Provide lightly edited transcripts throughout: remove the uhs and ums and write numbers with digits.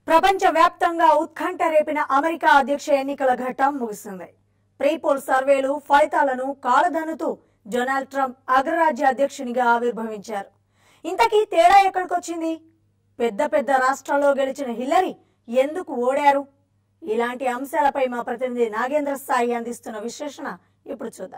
ప్రపంచవ్యాప్తంగా ఉత్కంఠ రేపిన అమెరికా అధ్యక్ష ఎన్నికల ఘట్టం ముగిసింది. ప్రీపోల్ సర్వేలు ఫలితాలను కాలదన్నుతూ డొనాల్డ్ ట్రంప్ అగ్రరాజ్య అధ్యక్షునిగా ఆవిర్భవించారు. ఇంతకీ తేడా ఎక్కడికొచ్చింది? పెద్ద పెద్ద రాష్ట్రాల్లో గెలిచిన హిల్లరీ ఎందుకు ఓడారు? ఇలాంటి అంశాలపై మా ప్రతినిధి నాగేంద్ర సాయి అందిస్తున్న విశ్లేషణ ఇప్పుడు చూద్దాం.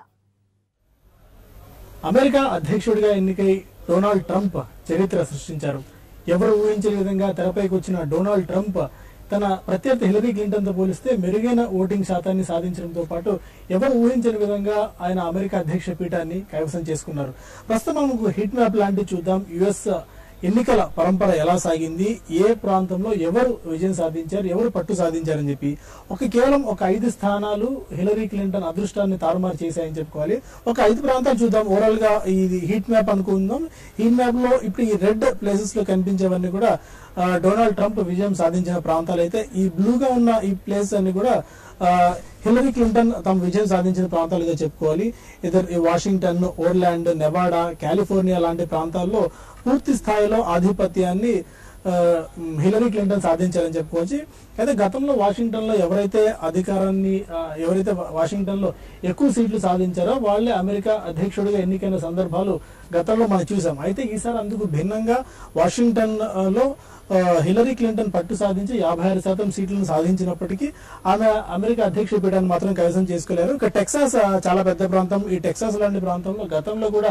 అమెరికా అధ్యక్షుడిగా ఎన్నికై డొనాల్డ్ ట్రంప్ చరిత్ర సృష్టించారు. ఎవరు ఊహించని విధంగా తెరపైకి వచ్చిన డొనాల్డ్ ట్రంప్ తన ప్రత్యర్థి హిల్లరీ క్లింటన్ తో పోలిస్తే మెరుగైన ఓటింగ్ శాతాన్ని సాధించడంతో పాటు ఎవరు ఊహించని విధంగా ఆయన అమెరికా అధ్యక్ష పీఠాన్ని కైవసం చేసుకున్నారు. ప్రస్తుతం మనకు హిట్ మ్యాప్ లాంటివి చూద్దాం. యుఎస్ ఎన్నికల పరంపర ఎలా సాగింది, ఏ ప్రాంతంలో ఎవరు విజయం సాధించారు, ఎవరు పట్టు సాధించారని చెప్పి కేవలం 5 స్థానాలు హిల్లరీ క్లింటన్ అదృష్టాన్ని తారుమారు చేశాయని చెప్పుకోవాలి. 5 ప్రాంతాలు చూద్దాం. ఓవరాల్ గా ఇది హీట్ మ్యాప్ అనుకుందాం. హీట్ మ్యాప్ లో ఇప్పుడు ఈ రెడ్ ప్లేసెస్ లో కనిపించేవన్నీ కూడా డొనాల్డ్ ట్రంప్ విజయం సాధించిన ప్రాంతాలు అయితే, ఈ బ్లూగా ఉన్న ఈ ప్లేస్ అన్ని కూడా హిల్లరీ క్లింటన్ తమ విజయం సాధించిన ప్రాంతాలుగా చెప్పుకోవాలి. వాషింగ్టన్, ఓర్లాండ్, నెవాడా, కాలిఫోర్నియా లాంటి ప్రాంతాల్లో పూర్తి స్థాయిలో ఆధిపత్యాన్ని హిల్లరీ క్లింటన్ సాధించారని చెప్పుకోవచ్చు. అయితే గతంలో వాషింగ్టన్ లో ఎవరైతే వాషింగ్టన్ లో ఎక్కువ సీట్లు సాధించారో వాళ్లే అమెరికా అధ్యక్షుడిగా ఎన్నికైన సందర్భాలు గతంలో మనం చూసాం. అయితే ఈసారి అందుకు భిన్నంగా వాషింగ్టన్ లో హిల్లరీ క్లింటన్ పట్టు సాధించి 56% సీట్లను సాధించినప్పటికీ ఆమె అమెరికా అధ్యక్ష పీఠాన్ని మాత్రం కైవసం చేసుకోలేరు. ఇక టెక్సాస్ చాలా పెద్ద ప్రాంతం. ఈ టెక్సాస్ లాంటి ప్రాంతంలో గతంలో కూడా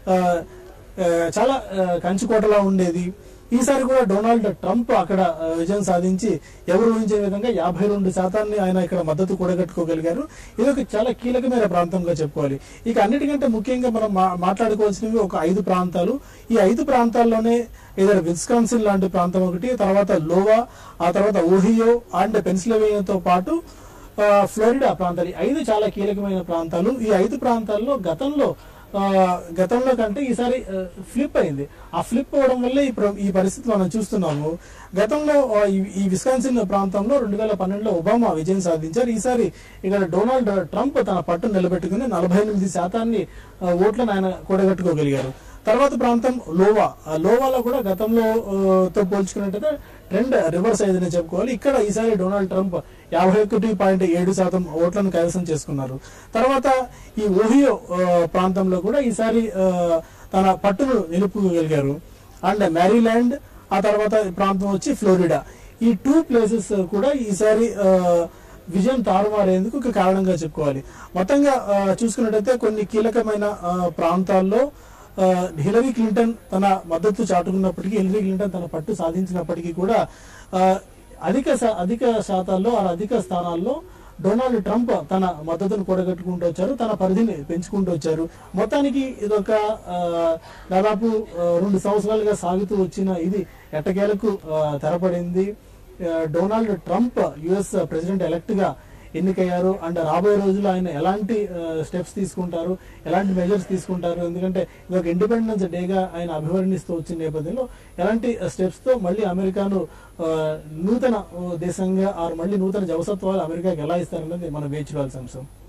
చాలా కంచుకోటలా ఉండేది. ఈసారి కూడా డొనాల్డ్ ట్రంప్ అక్కడ విజయం సాధించి ఎవరు ఊహించే విధంగా 52% ఆయన ఇక్కడ మద్దతు కూడగట్టుకోగలిగారు. ఇది ఒక చాలా కీలకమైన ప్రాంతంగా చెప్పుకోవాలి. ఇక అన్నిటికంటే ముఖ్యంగా మనం మాట్లాడుకోవాల్సినవి 5 ప్రాంతాలు. ఈ 5 ప్రాంతాల్లోనే ఏదైనా విస్కాన్సిన్ లాంటి ప్రాంతం ఒకటి, తర్వాత లోవా, ఆ తర్వాత ఓహియో అండ్ పెన్సిల్వేనియాతో పాటు ఫ్లోరిడా ప్రాంతాలు. 5 చాలా కీలకమైన ప్రాంతాలు. ఈ 5 ప్రాంతాల్లో గతంలో కంటే ఈసారి ఫ్లిప్ అయింది. ఆ ఫ్లిప్ అవడం వల్ల ఈ పరిస్థితి మనం చూస్తున్నాము. గతంలో ఈ విస్కాన్సిన్ ప్రాంతంలో 2012లో ఒబామా విజయం సాధించారు. ఈసారి ఇక్కడ డొనాల్డ్ ట్రంప్ తన పట్టు నిలబెట్టుకుని 48% ఓట్లను ఆయన కూడగట్టుకోగలిగారు. తర్వాత ప్రాంతం లోవాలో కూడా గతంలో తో పోల్చుకున్నట్టయితే ట్రెండ్ రివర్స్ అయ్యిందని చెప్పుకోవాలి. ఇక్కడ ఈసారి డొనాల్డ్ ట్రంప్ 51.7% ఓట్లను కైవసం చేసుకున్నారు. తర్వాత ఈ ఓహియో ప్రాంతంలో కూడా ఈసారి తన పట్టును నిలుపుకోగలిగారు. అండ్ మ్యారీల్యాండ్, ఆ తర్వాత ప్రాంతం వచ్చి ఫ్లోరిడా. ఈ 2 ప్లేసెస్ కూడా ఈసారి విజయం తారుమారేందుకు ఒక కారణంగా చెప్పుకోవాలి. మొత్తంగా చూసుకున్నట్టయితే కొన్ని కీలకమైన ప్రాంతాల్లో హిల్లరీ క్లింటన్ తన మద్దతు చాటుకున్నప్పటికీ, హిల్లరీ క్లింటన్ తన పట్టు సాధించినప్పటికీ కూడా అధిక శాతాల్లో అధిక స్థానాల్లో డొనాల్డ్ ట్రంప్ తన మద్దతును కూడగట్టుకుంటూ వచ్చారు, తన పరిధిని పెంచుకుంటూ వచ్చారు. మొత్తానికి ఇదొక దాదాపు 2 సంవత్సరాలుగా సాగుతూ వచ్చిన ఇది ఎట్టకేలకు తెరపడింది. Donald Trump US president elect గా ఎన్నికయ్యారు. అండ్ రాబోయే రోజుల్లో ఆయన ఎలాంటి స్టెప్స్ తీసుకుంటారు, ఎలాంటి మెజర్స్ తీసుకుంటారు, ఎందుకంటే ఇదొక ఇండిపెండెన్స్ డేగా ఆయన అభివర్ణిస్తూ వచ్చిన నేపథ్యంలో ఎలాంటి స్టెప్స్ తో మళ్ళీ అమెరికాను నూతన దేశంగా మళ్ళీ నూతన జవసత్వాలు అమెరికాకి ఎలా ఇస్తారన్నది మనం వేచి చూడాల్సిన అంశం.